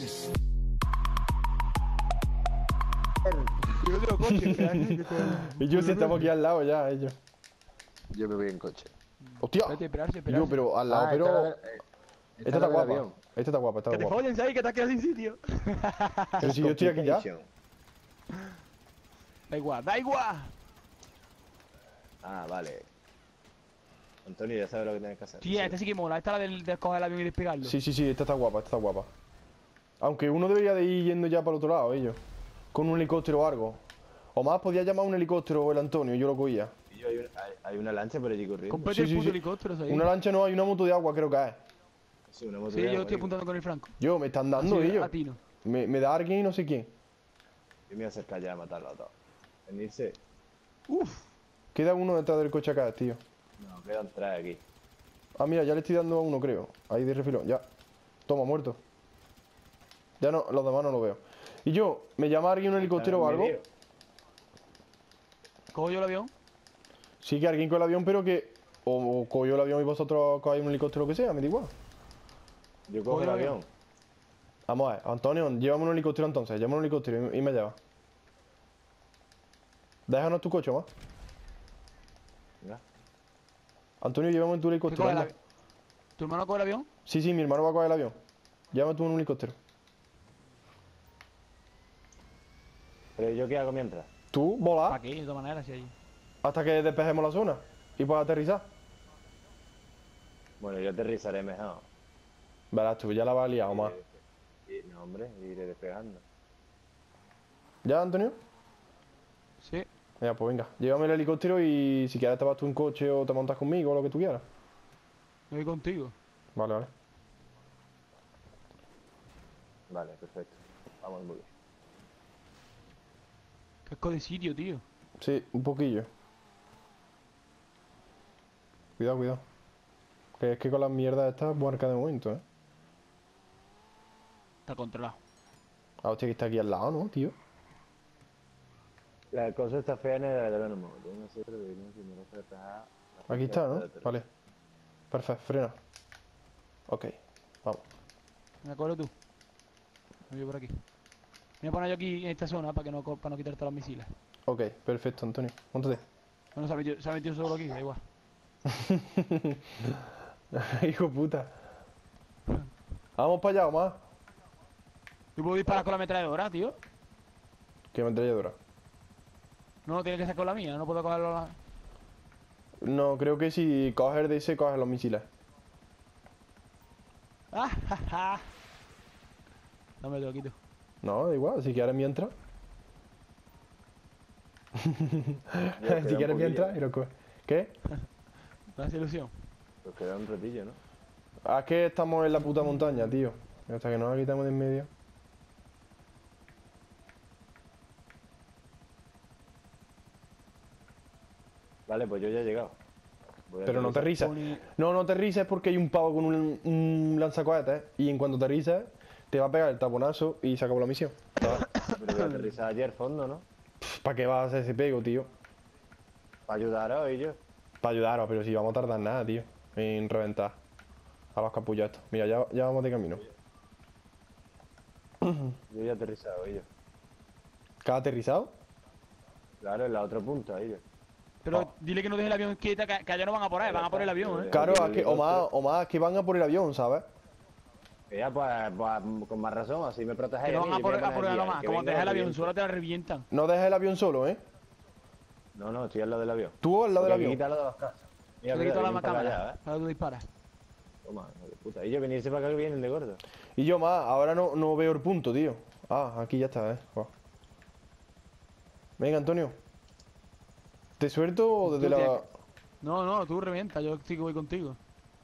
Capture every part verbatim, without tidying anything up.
Yo no tengo coche, ¿qué? Y yo si estamos aquí al lado ya, ellos. Yo me voy en coche. ¡Hostia! Espérate, esperarse, Y esperarse. yo, pero al lado, Ah, pero... esta, eh, Esta esta está del guapa. avión. Esta está guapa, esta Que está te guapa. follen, ¿sabes? Que te has quedado sin sitio. Pero si yo estoy aquí ya. Complication. Da igual, da igual. Ah, vale. Antonio, ya sabes lo que tienes que hacer. Tía, esta sí que mola. Esta es la del de coger el avión y despegarlo. Sí, sí, sí, esta está guapa, esta está guapa. Aunque uno debería de ir yendo ya para el otro lado, ellos. Con un helicóptero o algo. O más, podía llamar a un helicóptero el Antonio, yo lo cogía. Y yo, hay, una, hay, hay una lancha por allí corriendo. Cómprate Sí, el sí, puto sí. helicóptero, ¿sabes? Una lancha no, hay una moto de agua, creo que es. Sí, una moto Sí, de yo agua, estoy digo. apuntando con el Franco. Yo, me están dando Así, ellos. a ti no. Me, me da alguien y no sé quién. Yo me voy a acercar ya a matarlo a todos. Venirse. Uf. Queda uno detrás del coche acá, tío. No, quedan tres aquí. Ah, mira, ya le estoy dando a uno, creo. Ahí de refilón, ya. Toma, muerto. Ya no, los demás no lo veo. Y yo, ¿me llama alguien un helicóptero o algo? ¿Cojo yo el avión? Sí, que alguien con el avión, pero que... O, o cojo yo el avión y vosotros cogáis un helicóptero o lo que sea, me da igual. Yo cojo Coge el el avión. avión. Vamos a ver, Antonio, llévame un helicóptero entonces. Llévame un helicóptero y, y me lleva. Déjanos tu coche, más. Venga. Antonio, llévame tu ¿Qué helicóptero. coge el anda. avión? ¿Tu hermano coge el avión? Sí, sí, mi hermano va a coger el avión. Llévame tú en un helicóptero. Pero yo qué hago mientras. Tú, ¿Para volar, qué? De todas maneras, si allí. hasta que despejemos la zona. Y puedas aterrizar. Bueno, yo aterrizaré mejor. Verás tú, ya la vas a liar, más. Y, y- no, hombre, iré despegando. ¿Ya, Antonio? Sí. Ya, pues venga, llévame el helicóptero y si quieres te vas tú en coche o te montas conmigo o lo que tú quieras. Me voy contigo. Vale, vale. Vale, perfecto. Vamos muy bien. Casco de sitio, tío. Sí, un poquillo. Cuidado, cuidado. Que es que con las mierdas estas buarca de momento, ¿eh? Está controlado. Ah, hostia, que está aquí al lado, ¿no, tío? La cosa está fea en el aeródromo. Yo no sé, pero yo no sé, me lo voy a tratar. Aquí está, ¿no? Vale. Perfecto, frena. Ok, vamos. Me acuerdo tú. Me voy por aquí. Me voy a poner yo aquí en esta zona para que no, co- para no quitarte los misiles. Ok, perfecto, Antonio. Móntate. Bueno, se ha metido, se ha metido solo aquí, da igual. Hijo de puta. Vamos para allá, Omar. Yo puedo disparar con la ametralladora, tío. Que ametralladora. No, no tiene que ser con la mía, no puedo cogerlo la... No, creo que si coges de ese, coges los misiles. ¡Ah, ja, ja! No me lo quito. No, da igual, si quieres mientras. queda si un quieres mientras poquillo. y lo coges. ¿Qué? Me hace ilusión. Pues queda un ratillo, ¿no? Ah, es que estamos en la puta montaña, tío. Hasta que nos la quitamos de en medio. Vale, pues yo ya he llegado. Voy a Pero no te aterrizar. rises. Pone- No, no te rises porque hay un pavo con un, un lanzacohetes y en cuanto te rises te va a pegar el taponazo y se acabó la misión. Pero voy a aterrizar allí al fondo, ¿no? ¿Para qué vas a hacer ese pego, tío? Para ayudaros y yo. Para ayudaros, pero si vamos a tardar nada, tío. En reventar a los capullos estos. Mira, ya, ya vamos de camino. Yo ya he aterrizado, ellos. ¿Qué has aterrizado? Claro, en la otra punta, ellos. Pero Oh. dile que no deje el avión quieta, que, que allá no van a por ahí, van a por el avión, ¿eh? Claro, Aquí es el que, o más, helicóptero. o más que van a por el avión, ¿sabes? Ya, pues, pues, con más razón, así me protegéis. Que no van a mí, yo por, me voy a por poner el aquí, nomás. que Como venga, dejes el que avión viente. solo te la revientan. No dejes el avión solo, ¿eh? No, no, estoy al lado del avión. Tú al lado del Porque aquí avión. quítalo de las casas. Mira, Te mira, quito la vienen para cámara, allá, ¿eh? para que tú disparas. Toma, hijo de puta. Ellos venirse para acá que vienen de gordo. Y yo más, ahora no, no veo el punto, tío. Ah, aquí ya está, ¿eh? Joder. Venga, Antonio. ¿Te suelto o desde Tú, la...? tía, No, no, tú revienta, yo sí que voy contigo.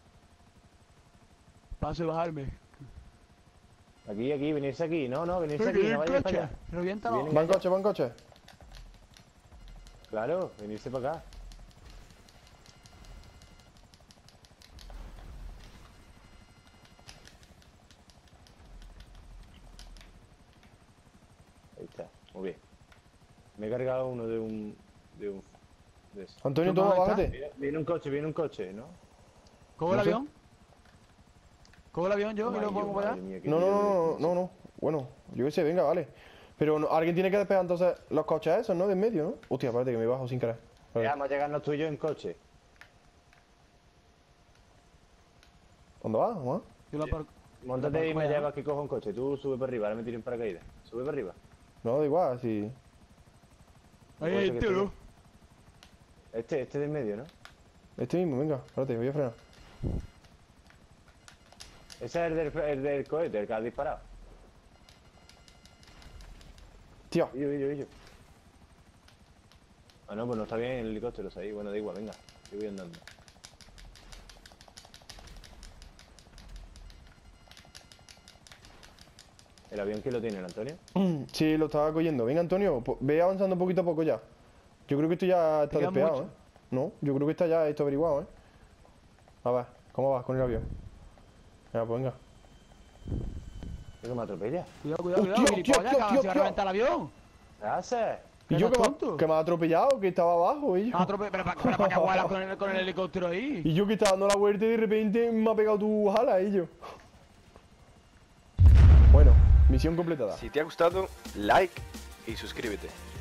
Paso de bajarme. Aquí, aquí, venirse aquí. No, no, venirse aquí, Aquí, no vayáis para coche, allá. reviéntalo. Vienen- Van coche, van coche. Claro, venirse para acá. Ahí está, muy bien. Me he cargado uno de un... de un... de eso. Antonio, ¿Tú toma, dónde estás? bájate. Viene, viene un coche, viene un coche, ¿no? ¿Coge el No sé. avión? Cojo el avión yo y Toma lo ahí, pongo para madre allá. mía, qué No, no, lío no, de no, coche. no, no. Bueno, yo qué sé, venga, vale. Pero no- alguien tiene que despejar entonces los coches esos, ¿no? De en medio, ¿no? Hostia, espérate que me bajo sin querer. Vale. Ya, vamos a llegarnos tú y yo en coche. ¿Dónde vas, Juan? Yo la paro. Móntate Para y me allá, llevas que cojo un coche. Tú sube para arriba, ahora me tiro en paracaídas. Sube para arriba. No, da igual, si... Ahí Puede hay ser que el tío. esté- Este, este del medio, ¿no? Este mismo, venga, espérate, voy a frenar. Ese es el del, el del cohete, el que has disparado. Tío, Illo, illo, illo. Ah, no, pues no está bien el helicóptero ahí. Bueno, da igual, venga. Yo voy andando. ¿El avión quién lo tiene, el Antonio? sí, lo estaba cogiendo. Venga, Antonio, po- ve avanzando poquito a poco ya. Yo creo que esto ya está queda despegado, mucho. ¿eh? No, yo creo que está ya esto averiguado, ¿eh? A ver, ¿cómo vas con el avión? Venga, pues venga. ¿Qué me atropella? Cuidado, cuidado, Hostia, cuidado. hostia, Gilipollas, tío, que tío, se va a tío. reventar el avión. ¿Qué haces? ¿Y ¿Qué yo no que me, tonto? ha- que me ha atropellado? Que estaba abajo, y yo. Ah, atrope- Pero para pero pa que vuelas con el, con el helicóptero ahí. Y yo que estaba dando la vuelta y de repente me ha pegado tu jala, y yo. Bueno, misión completada. Si te ha gustado, like y suscríbete.